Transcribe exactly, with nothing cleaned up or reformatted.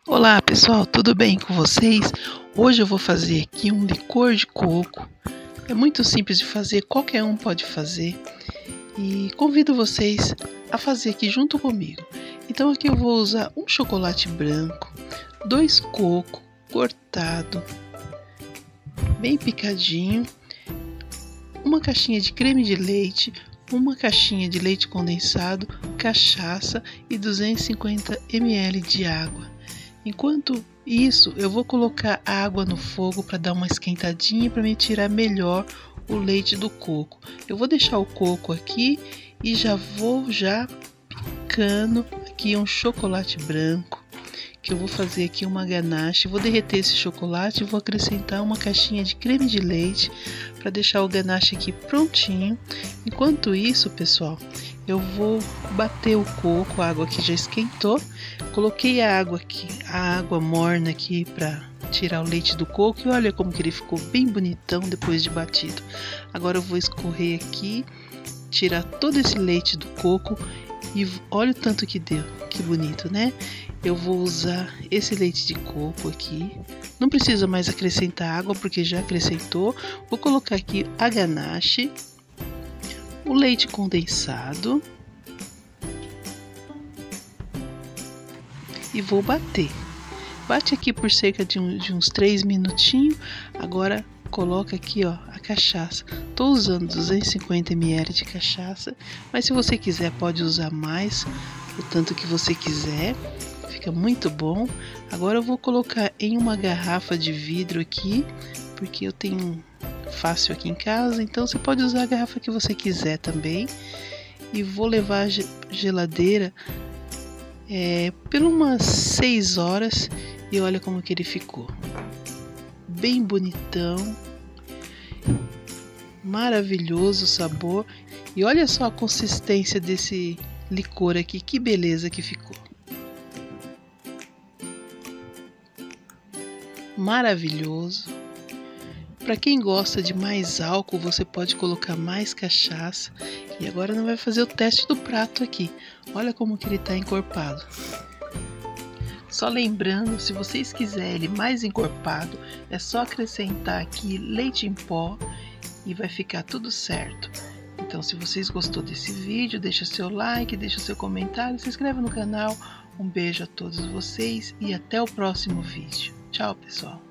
Olá pessoal, tudo bem com vocês? Hoje eu vou fazer aqui um licor de coco. É muito simples de fazer, qualquer um pode fazer. E convido vocês a fazer aqui junto comigo. Então aqui eu vou usar um chocolate branco, dois cocos cortado, bem picadinho, uma caixinha de creme de leite, uma caixinha de leite condensado, cachaça e duzentos e cinquenta mililitros de água. Enquanto isso, eu vou colocar a água no fogo para dar uma esquentadinha para me tirar melhor o leite do coco. Eu vou deixar o coco aqui e já vou já picando aqui um chocolate branco, que eu vou fazer aqui uma ganache. Vou derreter esse chocolate e vou acrescentar uma caixinha de creme de leite para deixar o ganache aqui prontinho. Enquanto isso, pessoal, eu vou bater o coco, a água aqui já esquentou. Coloquei a água aqui, a água morna aqui para tirar o leite do coco e olha como que ele ficou bem bonitão depois de batido. Agora eu vou escorrer aqui, tirar todo esse leite do coco e olha o tanto que deu, que bonito, né? Eu vou usar esse leite de coco aqui, não precisa mais acrescentar água porque já acrescentou. Vou colocar aqui a ganache, o leite condensado e vou bater. Bate aqui por cerca de, um, de uns três minutinhos. Agora coloca aqui, ó, a cachaça. Tô usando duzentos e cinquenta mililitros de cachaça, mas se você quiser pode usar mais, o tanto que você quiser. Fica muito bom. Agora eu vou colocar em uma garrafa de vidro aqui, porque eu tenho fácil aqui em casa, então você pode usar a garrafa que você quiser também. E vou levar a geladeira é, por umas seis horas e olha como que ele ficou. Bem bonitão, maravilhoso o sabor. E olha só a consistência desse licor aqui, que beleza que ficou. Maravilhoso. Para quem gosta de mais álcool, você pode colocar mais cachaça. E agora não vai fazer o teste do prato aqui. Olha como que ele está encorpado. Só lembrando, se vocês quiserem ele mais encorpado, é só acrescentar aqui leite em pó e vai ficar tudo certo. Então, se vocês gostou desse vídeo, deixa seu like, deixa seu comentário, se inscreve no canal. Um beijo a todos vocês e até o próximo vídeo. Tchau, pessoal!